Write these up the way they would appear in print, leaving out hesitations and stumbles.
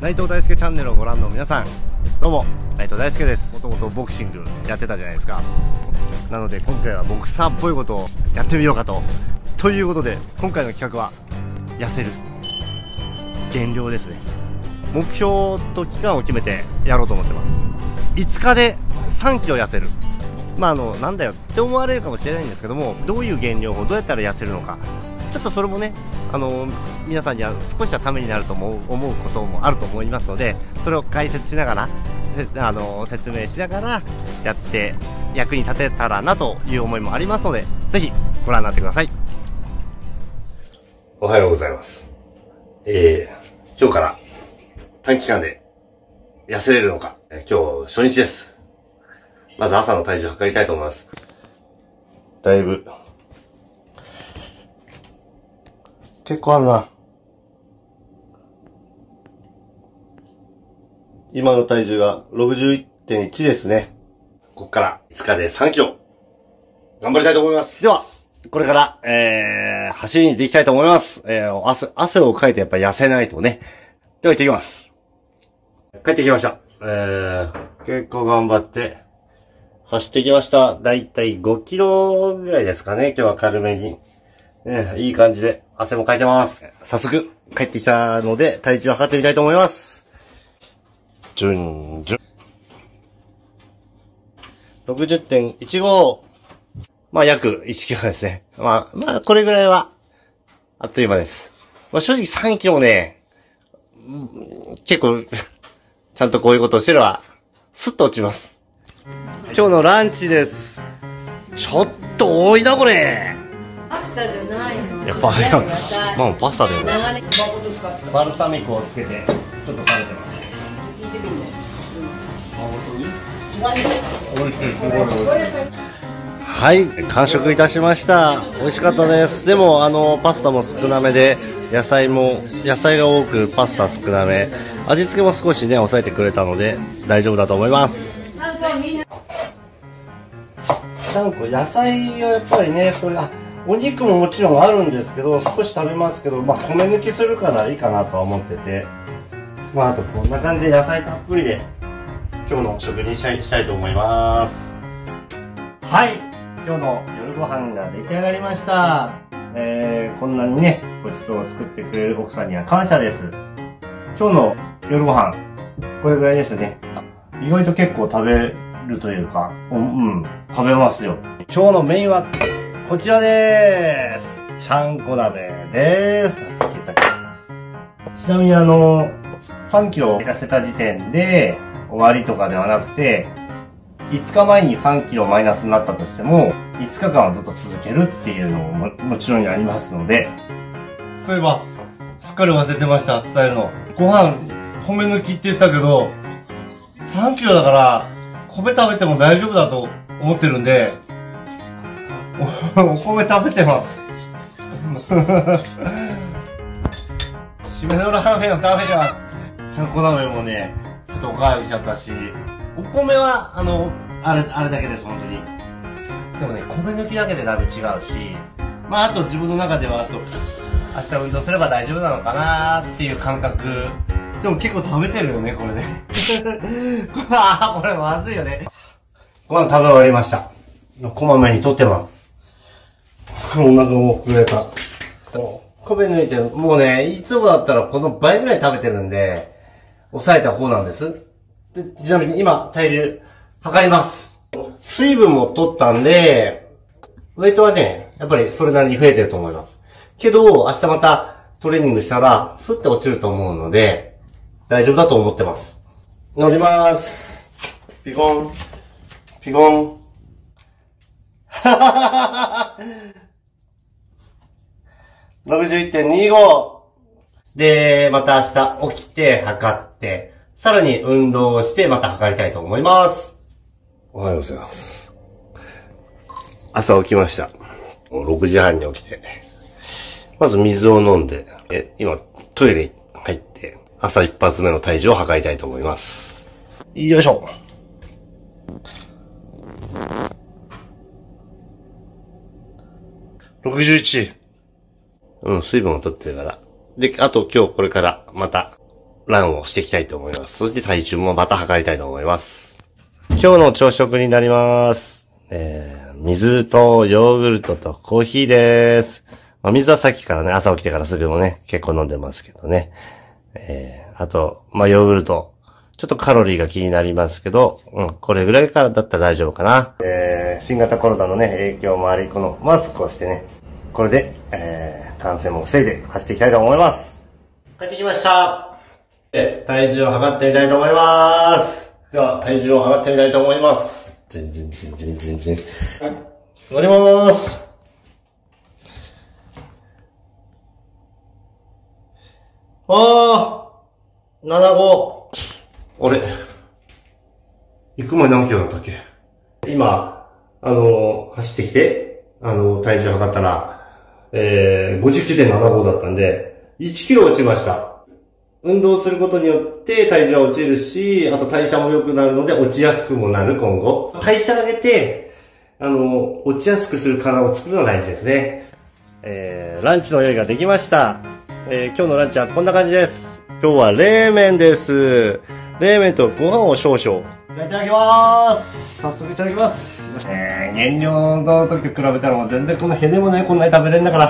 内藤大輔チャンネルをご覧の皆さん、どうも内藤大輔です。もともとボクシングやってたじゃないですか。なので今回はボクサーっぽいことをやってみようかということで、今回の企画は痩せる減量ですね。目標と期間を決めてやろうと思ってます。5日で3キロ痩せる。なんだよって思われるかもしれないんですけども、どういう減量法、どうやったら痩せるのか、ちょっとそれもね、皆さんには少しはためになると思うこともあると思いますので、それを解説しながら、説明しながらやって役に立てたらなという思いもありますので、ぜひご覧になってください。おはようございます。今日から短期間で痩せれるのか、今日初日です。まず朝の体重を測りたいと思います。だいぶ結構あるな。今の体重が 61.1 ですね。ここから5日で3キロ頑張りたいと思います。ではこれから、走りに行っていきたいと思います。汗をかいてやっぱ痩せないとね。では行ってきます。帰ってきました。結構頑張って走ってきました。だいたい5キロぐらいですかね。今日は軽めに。いい感じで汗もかいてます。早速帰ってきたので体重を測ってみたいと思います。60.15。約1キロですね。これぐらいはあっという間です。正直3キロね、結構ちゃんとこういうことをしてればスッと落ちます。今日のランチです。ちょっと多いなこれ。 パスタじゃないの。 やっぱパスタだよね。バルサミコをつけてちょっと食べてます。 聞いてみんね。 はい、完食いたしました。美味しかったです。でもパスタも少なめで、野菜が多くパスタ少なめ、味付けも少しね抑えてくれたので大丈夫だと思います。野菜はやっぱりね、お肉ももちろんあるんですけど、少し食べますけど、米抜きするからいいかなとは思ってて、あとこんな感じで野菜たっぷりで今日の食にしたいと思います。はい、今日の夜ご飯が出来上がりました。こんなにねごちそうを作ってくれる奥さんには感謝です。今日の夜ご飯これぐらいですね。意外と結構食べるというか、食べますよ。今日のメインはこちらでーす。ちゃんこ鍋でーす。さっき言ったけど。ちなみに3キロ痩せた時点で終わりとかではなくて、5日前に3キロマイナスになったとしても、5日間はずっと続けるっていうのももちろんありますので。そういえば、すっかり忘れてました、伝えるの。ご飯、米抜きって言ったけど、3キロだから、米食べても大丈夫だと思ってるんで、お米食べてます。締めのラーメンを食べてます。ちゃんこ鍋もね、ちょっとおかわりしちゃったし、お米は、あれだけです、本当に。でもね、米抜きだけでだいぶ違うし、あと自分の中では、明日運動すれば大丈夫なのかなーっていう感覚。でも結構食べてるよね、これね。これまずいよね。ご飯食べ終わりました。こまめにとってます。お腹も膨れた。米抜いてる。もうね、いつもだったらこの倍ぐらい食べてるんで、抑えた方なんです。で、ちなみに今、体重、測ります。水分も取ったんで、ウェイトはね、やっぱりそれなりに増えてると思います。けど、明日またトレーニングしたら、スッて落ちると思うので、大丈夫だと思ってます。乗ります。ピコン。ピコン。61.25 で、また明日起きて測って、さらに運動をしてまた測りたいと思います。おはようございます。朝起きました。6時半に起きて。まず水を飲んで、今トイレ入って、朝一発目の体重を測りたいと思います。よいしょ。61。水分を取ってるから。で、あと今日これからまたランをしていきたいと思います。そして体重もまた測りたいと思います。今日の朝食になります。水とヨーグルトとコーヒーです。水はさっきからね、朝起きてからすぐもね、結構飲んでますけどね。あと、ヨーグルト。ちょっとカロリーが気になりますけど、これぐらいからだったら大丈夫かな。新型コロナのね、影響もあり、このマスクをしてね、これで、感染も防いで走っていきたいと思います。帰ってきました。体重を測ってみたいと思います。では、体重を測ってみたいと思います。乗ります。75。あれ行く前何キロだったっけ？今、走ってきて、体重測ったら、59.75 だったんで、1キロ落ちました。運動することによって体重は落ちるし、あと代謝も良くなるので落ちやすくもなる今後。代謝上げて、落ちやすくする体を作るのが大事ですね。ランチの用意ができました。今日のランチはこんな感じです。今日は冷麺です。冷麺とご飯を少々。いただきまーす。早速いただきます。減量の時と比べたらもう全然こんなへでもないこんなに食べれんだから。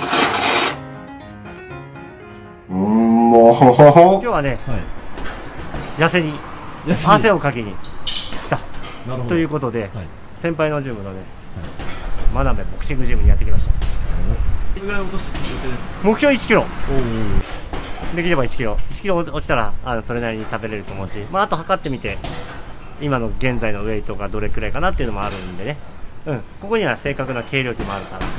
もう。今日はね、痩せに、汗をかきに来た。ということで、先輩のジムのね、真鍋ボクシングジムにやってきました。 どれぐらい落とす予定ですか？ 目標1キロ。できれば1キロ。1キロ落ちたら、それなりに食べれると思うし、あと測ってみて、今の現在のウェイトがどれくらいかなっていうのもあるんでね。ここには正確な計量器もあるから。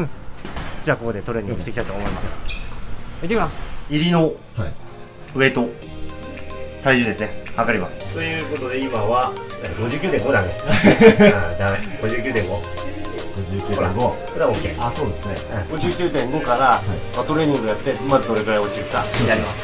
じゃあここでトレーニングしていきたいと思います。いってきます。入りのウェイト、体重ですね、測ります。ということで今は 59.5 だね。ダメ。59.5。59.5。これは OK。そうですね。59.5 から、トレーニングやって、まずどれくらい落ちるかやります。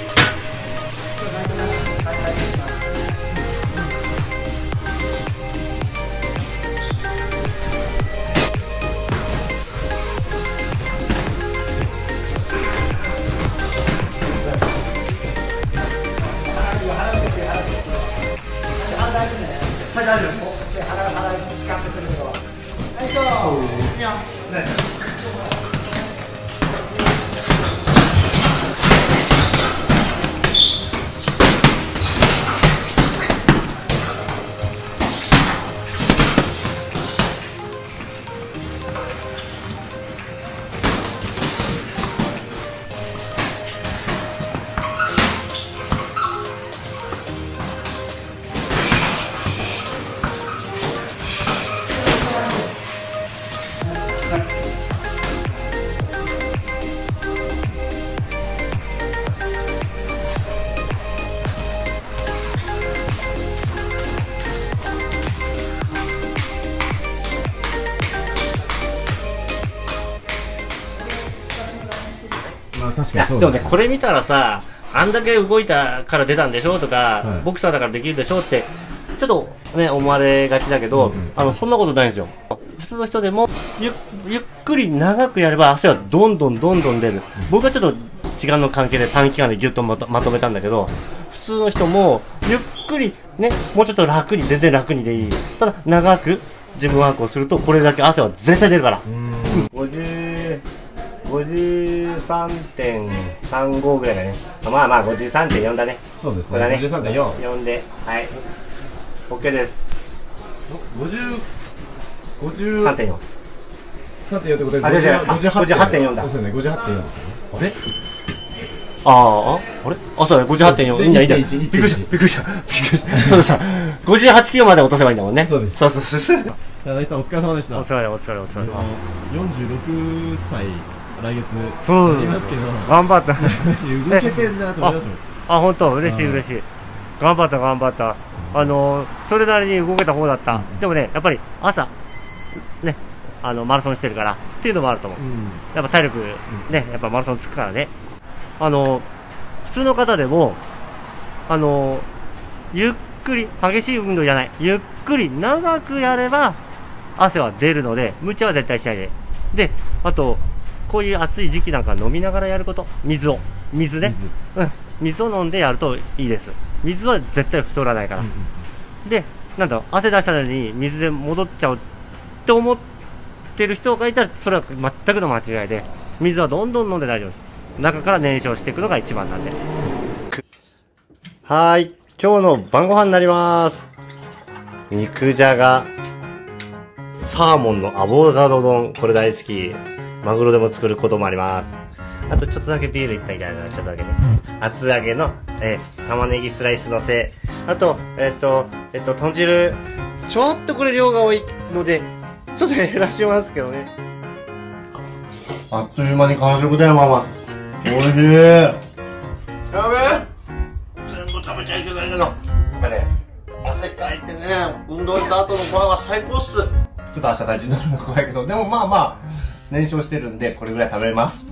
大丈夫。腹使ってするけど。いきます。 確かにでもね、これ見たらさ、あんだけ動いたから出たんでしょとか、ボクサーだからできるでしょって、ちょっとね、思われがちだけど、そんなことないんですよ。普通の人でも、ゆっくり長くやれば汗はどんどん出る。僕はちょっと時間の関係で短期間でギュッとまとめたんだけど、普通の人も、ゆっくりね、もうちょっと全然楽にでいい。ただ、長くジムワークをすると、これだけ汗は絶対出るから。53.35 ぐらいだね。53.4 だね。 そうですね。53.4。 4で、はい。OK です。3.4。 3.4ってことで、 58.4 だ。 ですよね、58.4ですよね。 あれ？あれ？そうだ、58.4。いいんだ。びっくりした。そうさ、58キロまで落とせばいいんだもんね。 そうです。 そう。 大地さんお疲れ様でした。 お疲れ。 46歳。来月そうありますけど、 頑張った。 動けてんなと思いました。 本当嬉しい。頑張った。それなりに動けた方だった。でもね、やっぱり朝ね、マラソンしてるからっていうのもあると思う。やっぱ体力ね、やっぱマラソンつくからね。普通の方でもゆっくり激しい運動じゃない、ゆっくり長くやれば汗は出るので、無茶は絶対しないで。で、あとこういう暑い時期なんか飲みながらやること、水ね。 水を飲んでやるといいです。水は絶対太らないから。で、なんだろう、汗出したのに水で戻っちゃうって思ってる人がいたら、それは全くの間違いで、水はどんどん飲んで大丈夫です。中から燃焼していくのが一番なんで。はーい。今日の晩ご飯になります。肉じゃが、サーモンのアボカド丼、これ大好き。マグロでも作ることもあります。あとちょっとだけビール一杯いただきます。ちょっとだけね。厚揚げの、玉ねぎスライスのせ。あと、豚汁。ちょっとこれ量が多いので、ちょっと減らしますけどね。あっという間に完食だよ、ママ。おいしい。やべえ。全部食べちゃいけないけど。やっぱね、汗かいてね、運動した後のご飯は最高っす。ちょっと明日体重乗るの怖いけど、でもまあまあ、燃焼してるんで、これぐらい食べれます。